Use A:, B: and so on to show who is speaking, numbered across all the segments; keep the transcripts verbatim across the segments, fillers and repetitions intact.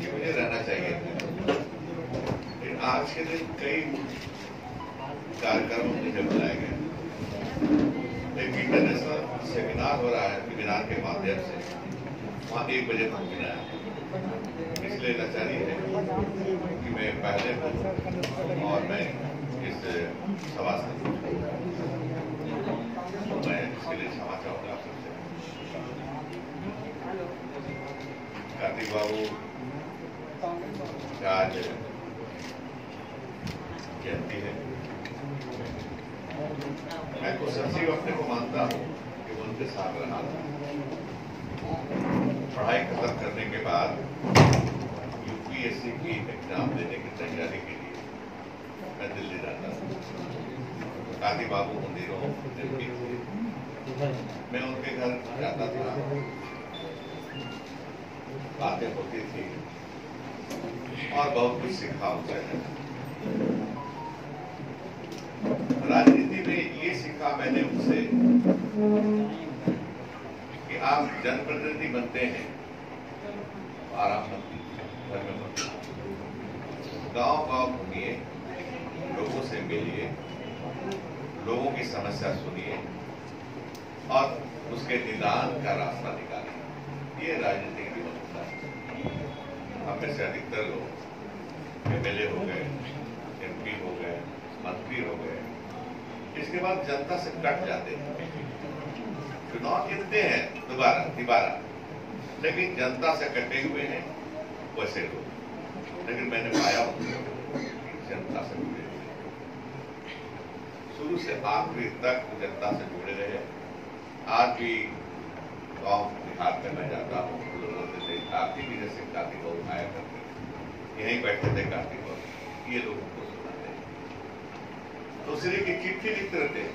A: कि मुझे रहना चाहिए। लेकिन आज के दिन कई कार्यक्रम मुझे बुलाए गए। एक इंटरनेशनल सेमिनार हो रहा है वेबिनार के माध्यम से, वहाँ एक बजे तक मिला है। इसलिए लाचारी है कि मैं पहले हूँ और मैं इस सभा से तो मैं इसके लिए क्षमा चाहूँगा आप सबसे। कार्तिक बाबू का आज जयंती है। मैं तो सचिव अपने को मानता हूँ कि उनके साथ रहा था। पढ़ाई खत्म करने के बाद यूपीएससी की एग्जाम देने की तैयारी के लिए मैं दिल्ली जाता था। काजी बाबू मंदिरों दिल्ली थे, मैं उनके घर जाता था, बातें होती थी और बहुत कुछ सीखा उनसे। राजनीति में ये सीखा मैंने उनसे कि आप जनप्रतिनिधि बनते हैं आराम मत कीजिए, घर में मत कीजिए, गांव गांव घूमिए, लोगों से मिलिए, लोगों की समस्या सुनिए और उसके निदान का रास्ता निकालिए। ये राजनीति की भूमिका है। हम में से अधिकतर लोग एमएलए हो गए, एमपी हो गए, मंत्री हो गए, इसके बाद जनता से कट जाते हैं। चुनाव जीतते हैं दोबारा दोबारा, लेकिन जनता से कटे हुए हैं वैसे लोग। लेकिन मैंने पाया जनता से जुड़े हुए, शुरू से आखिरी तक जनता से जुड़े रहे। आज भी गांव देहात में मैं जाता हूँ, लोगों से देखा भी जैसे कार्तिक बाबू आया करते थे, यहीं बैठे थे कार्तिक बाबू, ये लोगों को सुनाते। दूसरे की चिट्ठी लिखते रहते।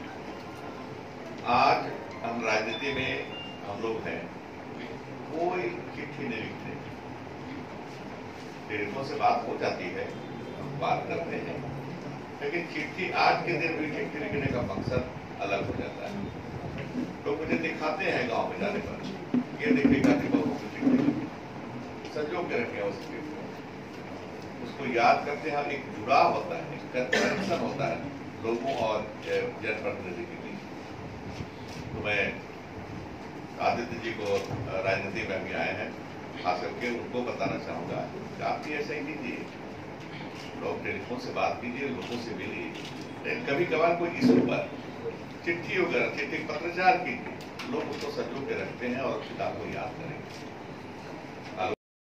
A: आज हम राजनीति में हम लोग हैं, कोई चिट्ठी नहीं लिखते। टेलीफोन से बात हो जाती है, हम बात करते हैं, लेकिन चिट्ठी आज के दिन भी चिट्ठी लिखने का मकसद अलग हो जाता है। लोग मुझे दिखाते हैं गांव में जाने पर, ये देखिएगा कि बाबू को चिट्ठी संजो के रखे उस उसको याद करते हैं। एक जुड़ाव होता है, एक कनेक्शन होता है लोगों और जनप्रतिनिधि के बीच। तो मैं आदित्य जी को राजनीति में भी आए हैं, खास करके उनको बताना चाहूंगा कि आप भी ऐसा ही कीजिए, लोग टेलीफोन से बात कीजिए, लोगों से मिलिए, लेकिन कभी कभार कोई इशू पर चिट्ठी वगैरह चिट्ठी पत्रचार कीजिए। लोग उसको संजो के रखते हैं और किताब को याद करेंगे।